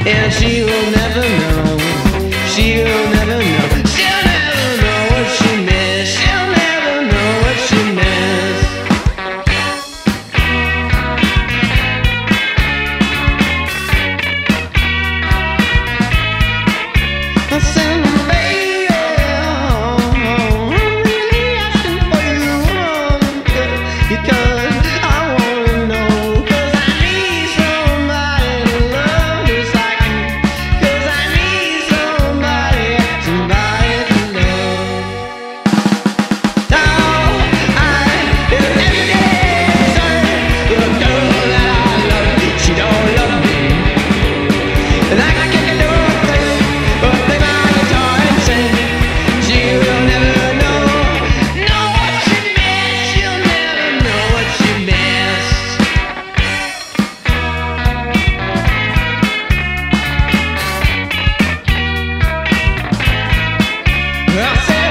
and she will never know. She'll never know. She'll never know what she missed. She'll never know what she missed. I said, baby, I'm really asking for you, because I wanna know, 'cause I need somebody to love just like you, 'cause I need somebody to love. Now I every day the girl that I love, she don't love me, and I can't do a thing but play my guitar and sing. She will never know what she missed. She'll never know what she missed. I said,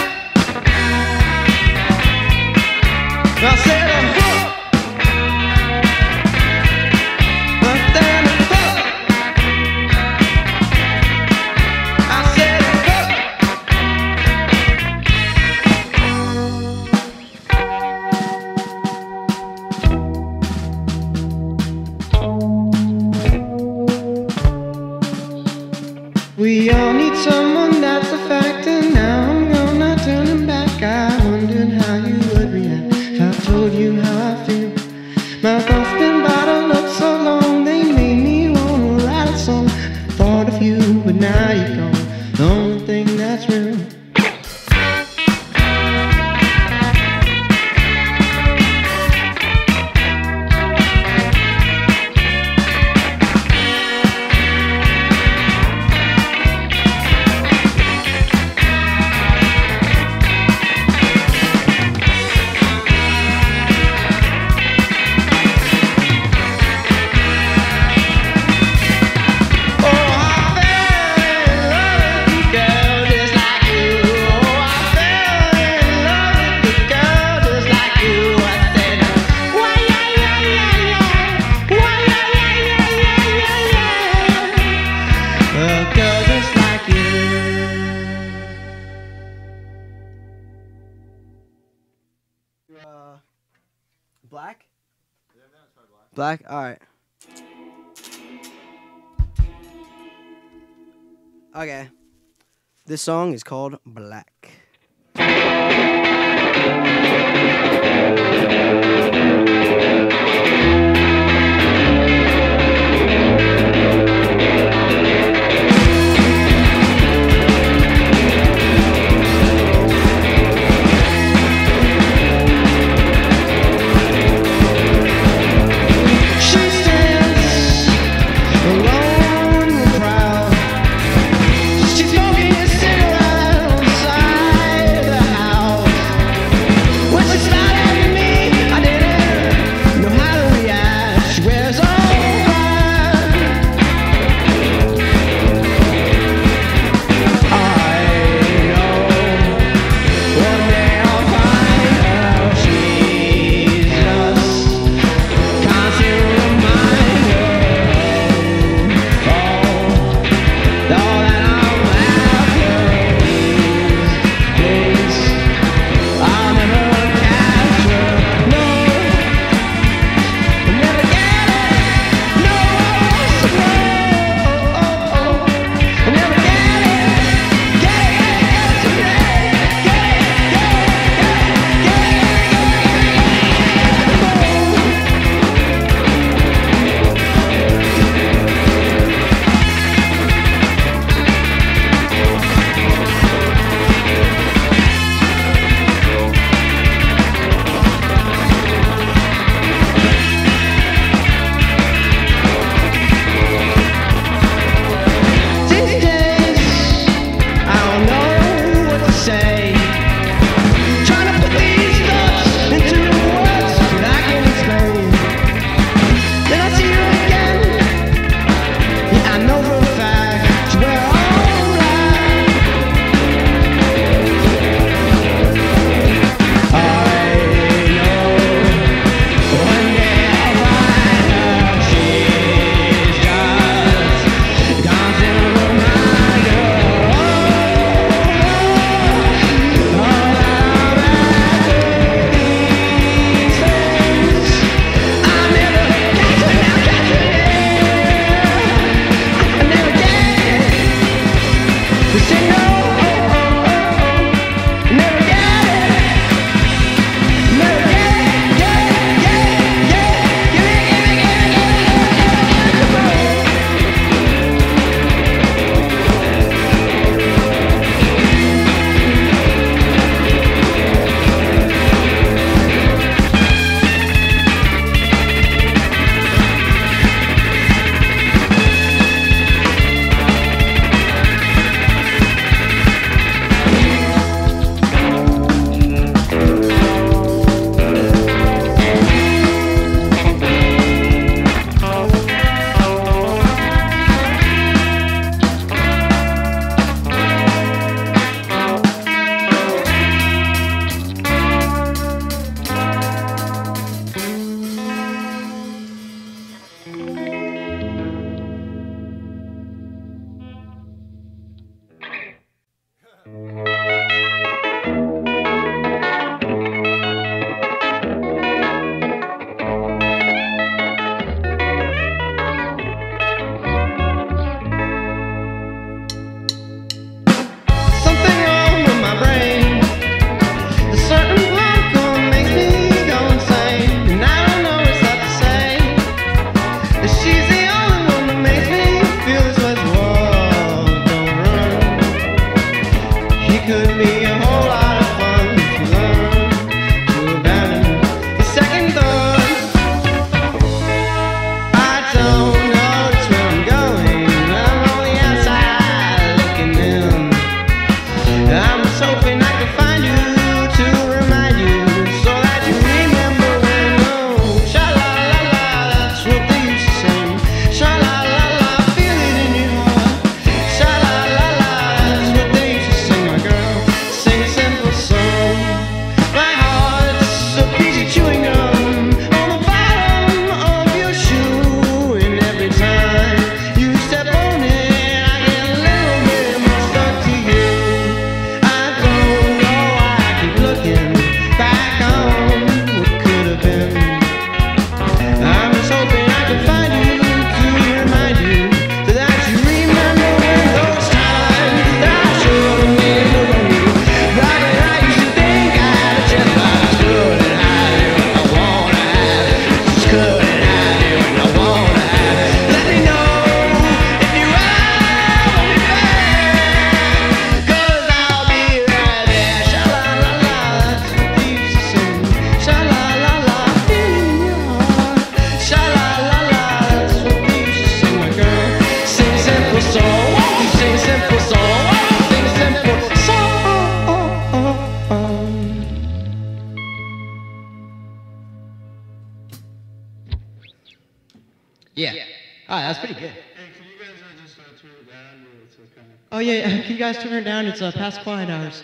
but then I said, we all need someone, that's a fact, and now I'm gonna turn him back. I wondered how you would react if I told you how I feel. My thoughts been bottled up so long, they made me wanna write a song. I thought of you, but now you're gone. The only thing that's real. Black? Black? Alright. Okay. This song is called Black. She's smoking a cigarette on the side of the house. Something wrong with my brain. A certain chemical makes me go insane, and I don't know it's not to say that she's the only one that makes me feel this way. Whoa, don't run. He could be a whole lot of fun if you learn to abandon the second thought. I don't know just where I'm going. I'm on the outside looking in. I'm just hoping I can find you to remind you, so that you remember when sha la la la, that's what they used to sing. Sha la la la, feel it in your heart. Sha la la la, that's what they used to sing, my girl. Sing a simple song. My heart's a piece of chewing gum on the bottom of your shoe, and every time you step on it, I get a little bit more stuck to you. I don't know why I keep looking back on what could have been. I'm just hoping I can find you to remind you, so that you remember when those times that I should have made a move on you. Right when I used to think I had a chance, but I just couldn't have you, and I wanna have it. Just couldn't have you, and I wanna have it. Let me know if you ever want me back, 'cause I'll be right there. Sha la la la, that's what they used to sing. Sha la la la, feel it in your heart. Sha la la la, that's what they used to sing, my girl. Sing a simple song, won't you sing a simple song? Won't you sing a simple song? Yeah. All right, that's pretty good. Hey, can you guys just turn it down? It's kind of... Oh yeah, can you guys turn it down? It's past quiet hours.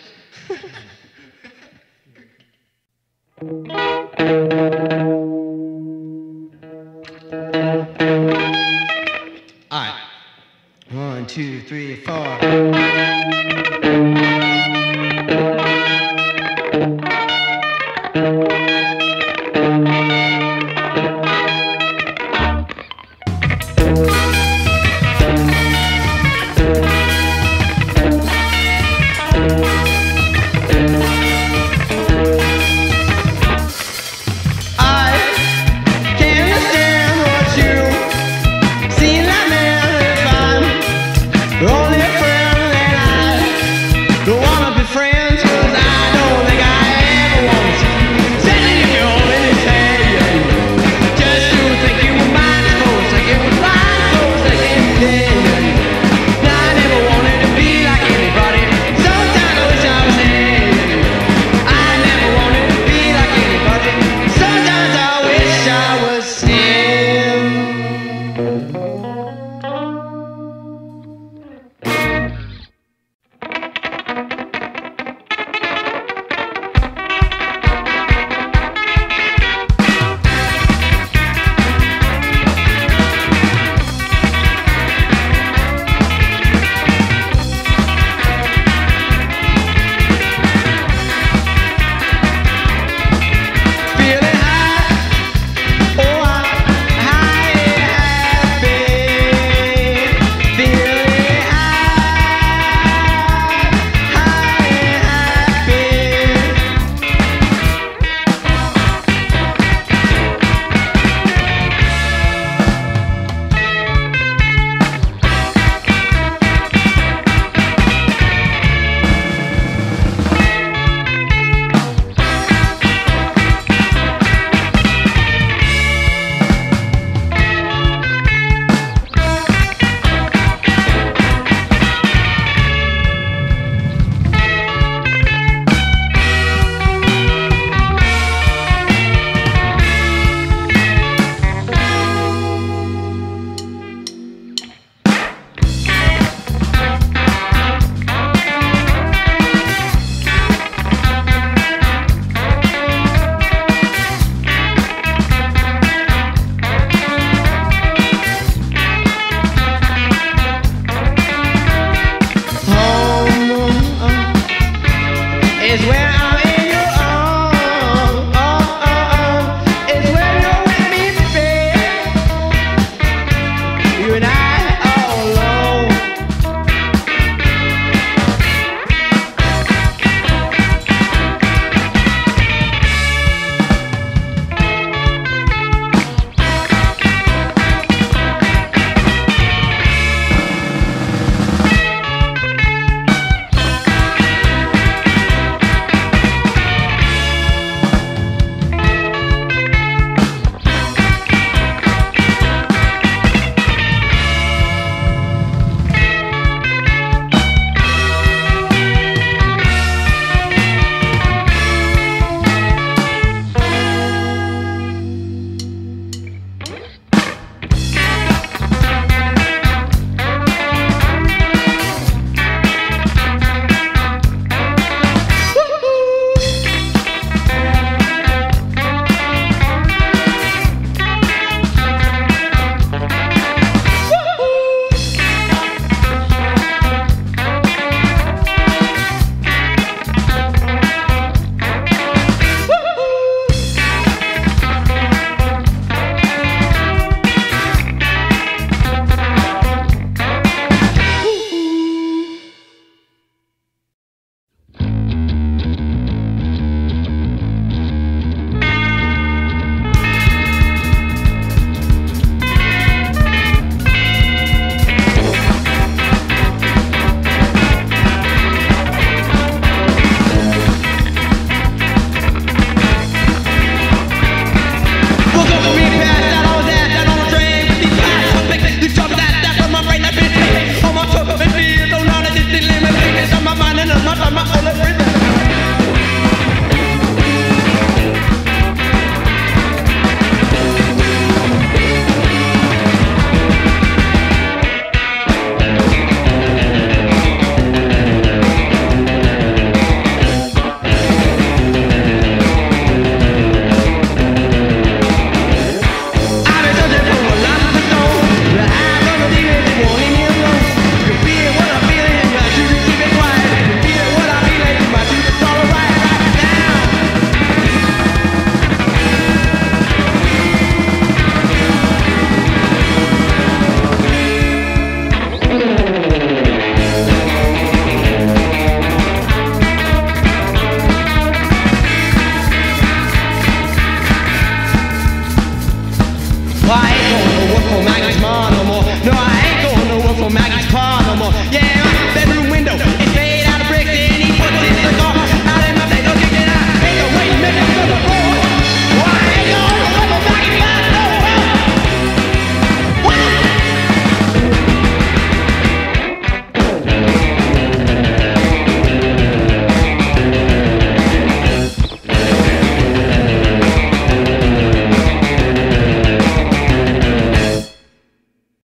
All right. 1, 2, 3, 4.